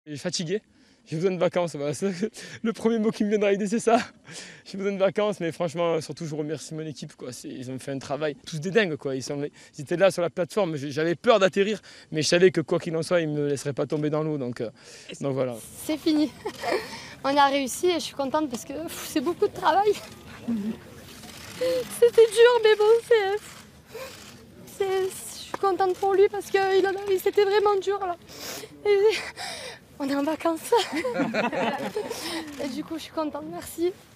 Je suis fatigué, j'ai besoin de vacances. Voilà, le premier mot qui me viendra à l'idée, c'est ça. J'ai besoin de vacances, mais franchement, surtout, je remercie mon équipe, quoi. Ils ont fait un travail, tous des dingues, quoi. Ils étaient là sur la plateforme, j'avais peur d'atterrir, mais je savais que quoi qu'il en soit, ils ne me laisseraient pas tomber dans l'eau. Donc voilà. C'est fini. On a réussi et je suis contente parce que c'est beaucoup de travail. C'était dur, mais bon, je suis contente pour lui parce que c'était vraiment dur là. Et on est en vacances. Et du coup, je suis contente, merci.